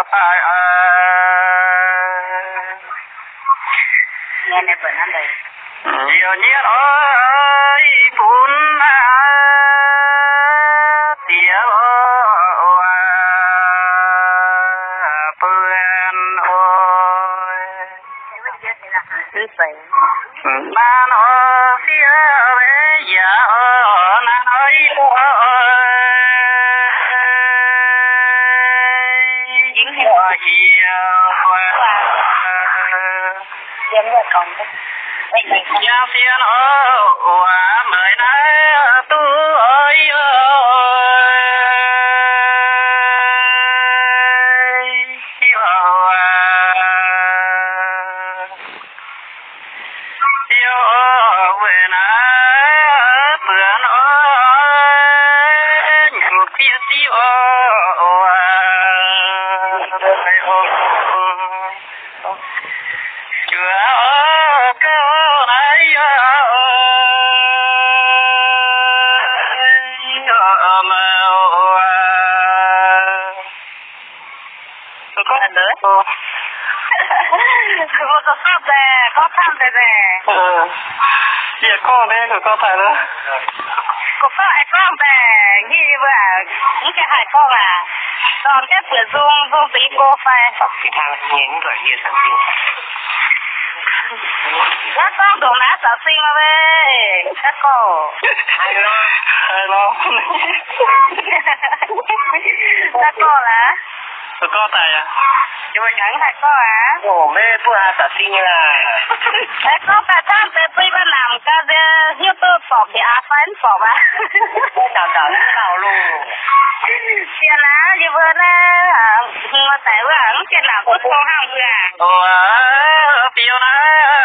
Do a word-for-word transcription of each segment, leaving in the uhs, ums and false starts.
ai ai nghe này bữa năm đây nhiều nhiệt ơi phun tiếng bươn ôi ba nó phía về giờ nó nói những hiểu hiểu em vừa còn nhà phiền ở mới nói tu ơi một số pháp về có tham về về ừ việc con đấy của con phải đó có phải con về như vậy những cái hải con à còn cái bữa dung dung tí cô phải thì thằng nhánh rồi như thằng gì các con đồ ná sợ sinh mà về các cô hay lo hay lo các cô là tụi con tài à nhưng mà nhắn hải con à ồ mê bữa à sợ sinh là hải con phải tham về tuy mà làm cái như tôi phỏng thì à phải phỏng à đào đào đào luôn chuyện là như vừa nè mà tại vừa ăn chuyện nào cũng không ham vừa à ồ biểu nè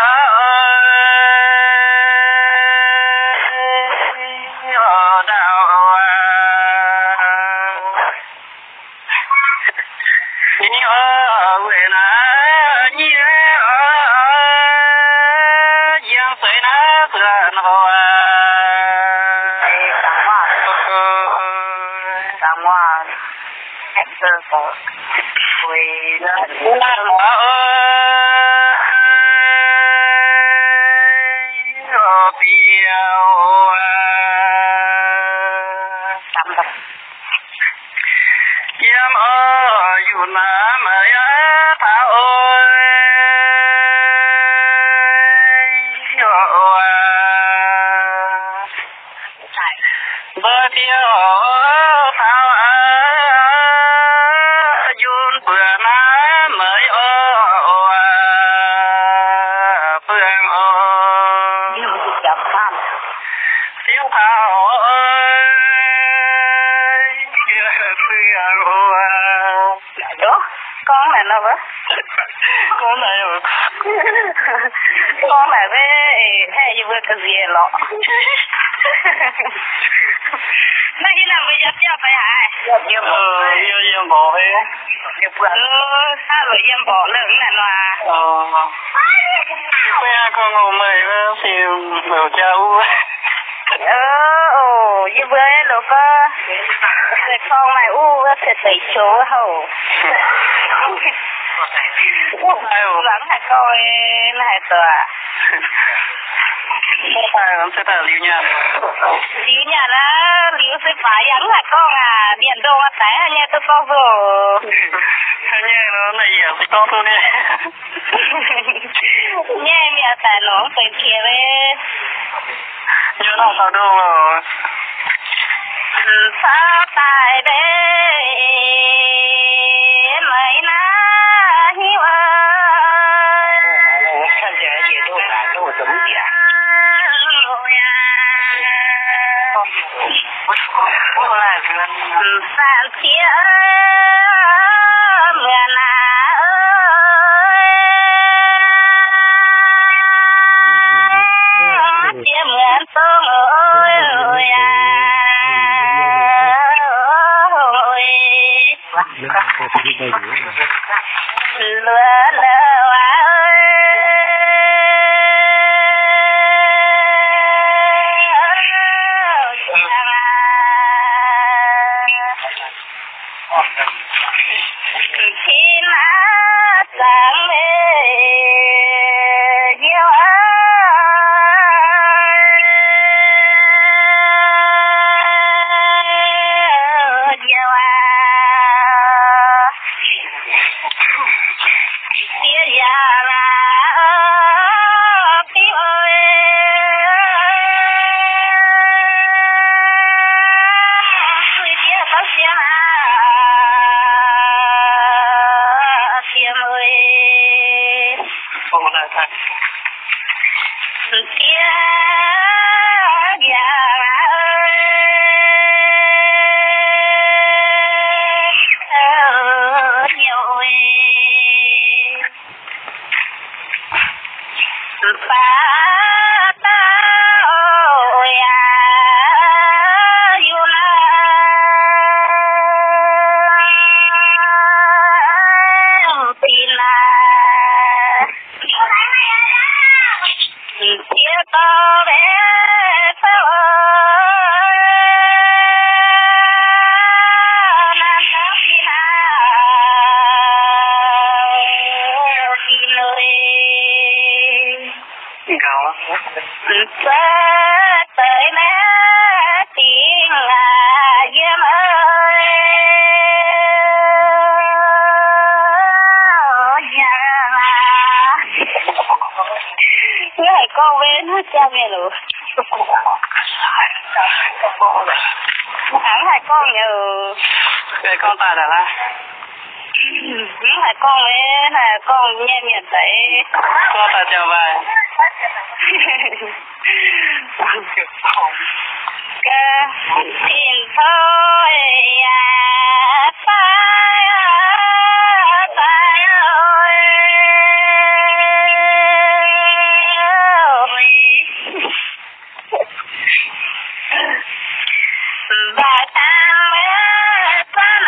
con là nó vợ con này rồi con là với hay như vừa cái gì lọ nó như là bây giờ chưa phải hả ờ yêu yêu bỏ ấy yêu bữa sao rồi yêu bỏ lớn là nó ờ bây giờ con ngồi mày thì biểu cháu ờ như vừa nó có cái con này u sẽ tẩy chỗ hầu lắm hả coi là hả tòa không phải lắm sẽ là liu nhà liu nhà là liu sẽ phải ăn hả con à điện đồ à tại hả nhà tôi có rồi hả nhà nó này giờ thì to thôi nè nhà mẹ tại nó phải kia đấy nhớ nào sao đâu rồi sao tại đây mấy na hiu ơi 看起来也都打都怎么讲我来是三天mưa na ơi chia mưa sông ơi ơi lừa lừa ơi khi Con tài là la. Hai con ấy là con nghe miệng đấy. Con tài chào bài. Cái tiền thôi à phải phải ơi. Bà ta mới phán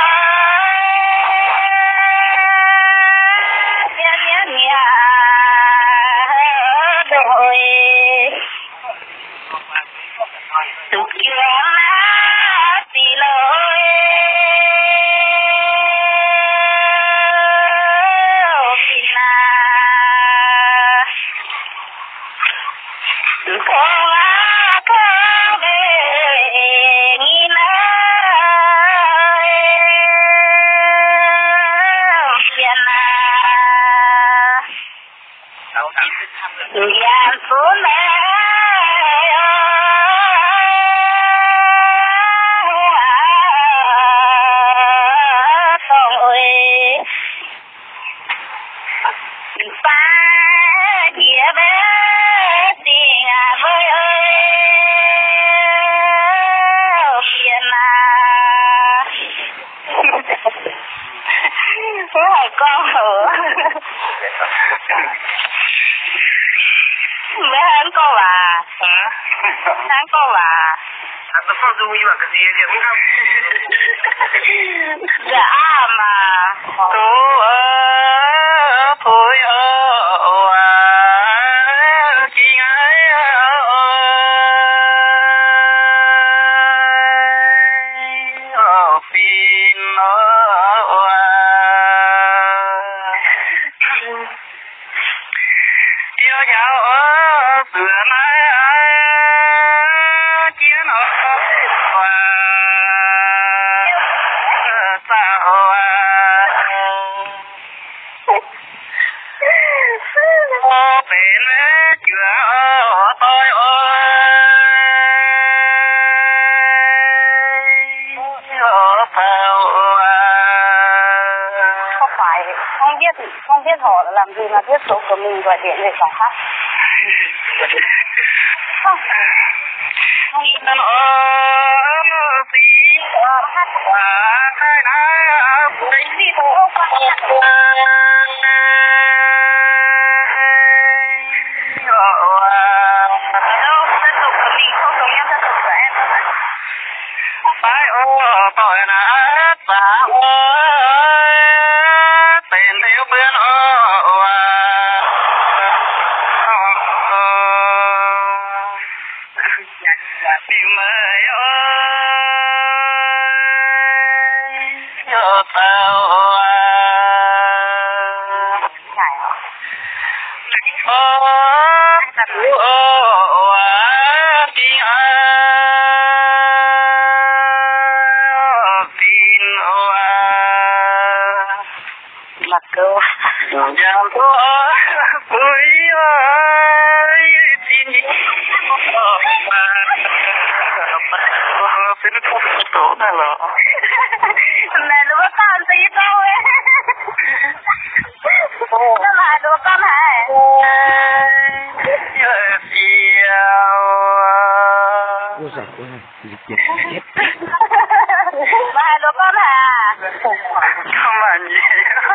dạ mà Tú ơ phối ơ à chi ngái ơ phin ơ tiêu giáo ơ sửa nái chiến ơ không biết họ làm gì mà biết số của mình gọi điện để giải hát. Không. Không. Nó tí hát quả cái ná đấy đi thôi. Đâu, dân tộc của mình không giống như dân tộc của em đâu. Phải ô tội là xã tiền thiếu bên ô tìm ơi ơi tao cơ Giang thua bụi ơi Xin nhị Xin không tổ này lọ Mẹ nó có con gì đâu ấy Nó là đứa con hả Nhờ chiều Ôi giời ơi, dịch dịch chết. Mẹ đứa con hả Không làm gì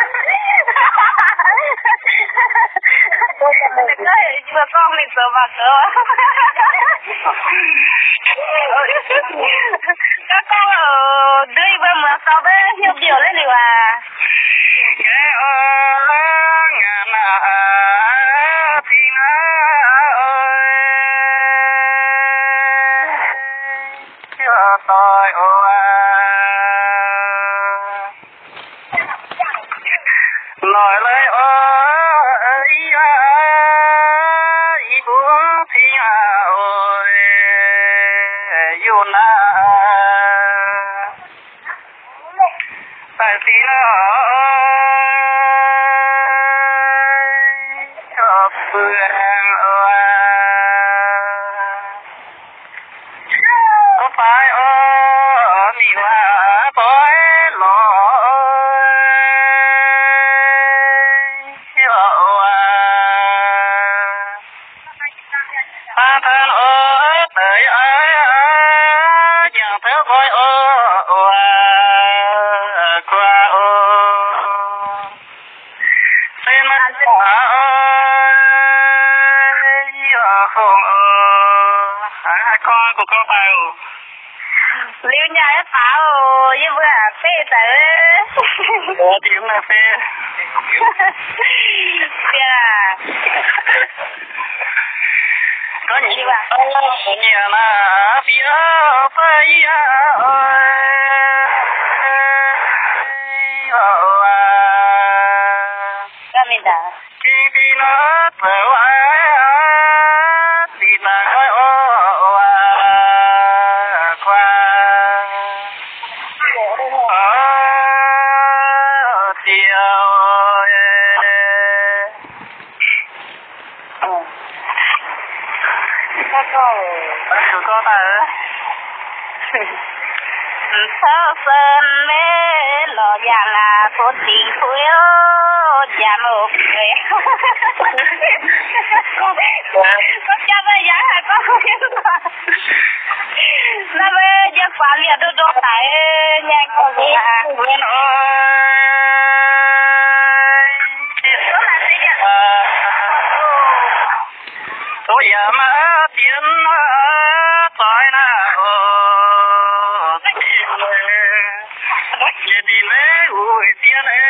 Đừng có hiểu vừa con mình sợ bà cơ Các con ở đây bên mà sao bé nhiều điều lên đi à Nghe ơi ngàn à Thì ngã ơi Cho tôi ôi Nói lời ơi Ý của thì ơi Yêu na Tại vì nó Cho phương ơi Có phải ơi Mình là tôi lỗi Ta thân ơi tới ơi Chẳng theo coi ơi Qua ơi Xin anh ơi Không ơi Hai con của con bảo Liêu nhà ấy bảo như vừa phê tử Ủa tiếng là phê Phê à Có những gì bạn Nhà là phía Tây ơi Ra mình đã Khi đi nó trở Thì ta gọi ô Qua Chiều Các con Tụi con ta Thơ sơn mê lò già là có tình khuya già một người Có cha bây giờ hả có khuyên mà Nó bây giờ quả liệt đô đô tại nhanh con gì hả Nguyên ơi Đó là gì ạ Tôi giờ mà tiếng Tại nào Nghe đi lễ ui tiếng ơi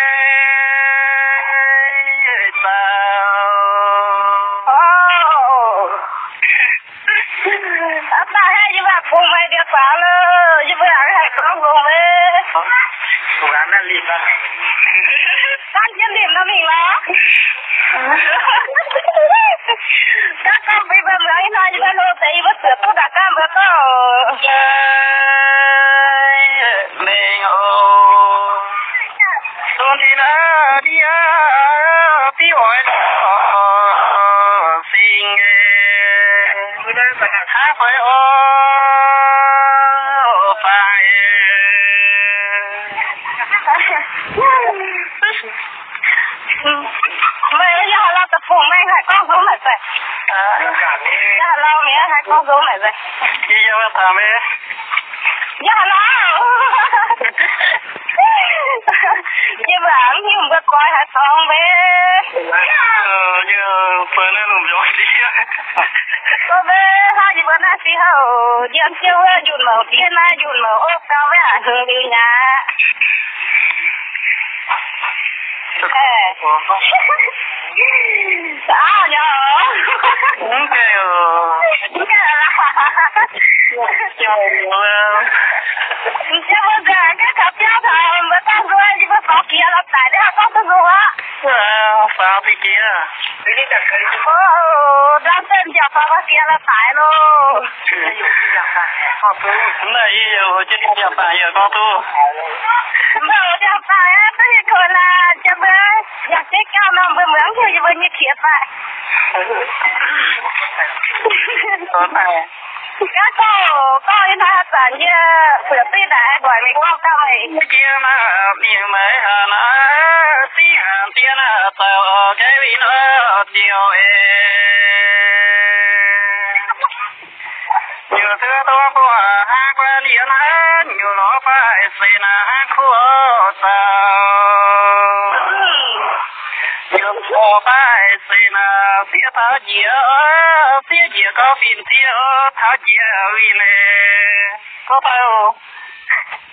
Sao Ba hai như vậy cùng mày được bảo lơ Như vậy hay con cùng với Cố gắng là liệp ra Con chân điểm nó mình mà Các con bị bầm rãi nói như vậy lô tí bất sửa tốt đã cam bữa có Mình ồ Tôn thì nó đi Tí hỏi Xin Hát phải ô Phải Mày giờ là tập phụ mày hay con xuống mày vậy Giờ là mẹ hay con xuống mày vậy Đi vô thả mê Giờ là Chứ bà không hiểu một coi hả con bé Ờ như phần này lùm dõi đi Có bé hai chị vẫn là xí hầu Điên chiêu dùn màu tiên là dùn màu ốp cao với hả hướng đi nhà Ê Sao nhờ Đúng kìa Chào mơ Chứ bây giờ cái cặp nhau thầm với con rồi chứ mà có kia lắm tại đấy có cái rồi á Sao thì kia Ồ, đang tên giờ có cái kia là tại luôn Này yêu chứ đi nhập phải giờ con tu Mà ở trong phải á, tất nhiên còn là cho bé อยากได้ก้าวน้ำเบื้องเมืองคือจะเป็นยี่เขียดไปตัวไหนก็ก็ก็ที่ทหารเยอะเผื่อตีได้บ่อยไม่ว่าก็ไม่เกี่ยวนะมีไหมฮะนะสีหางเตี้ยนะเต่าแค่วินเดียวเองอยู่เธอตัวบัวหากว่าเลี้ยงหันอยู่ล้อไปเสนาคู่สาวอยู่พอไปเสนาเสียท่าเจียเสียเจียก็ฟินเที่ยวท่าเจียวิเลก็ไป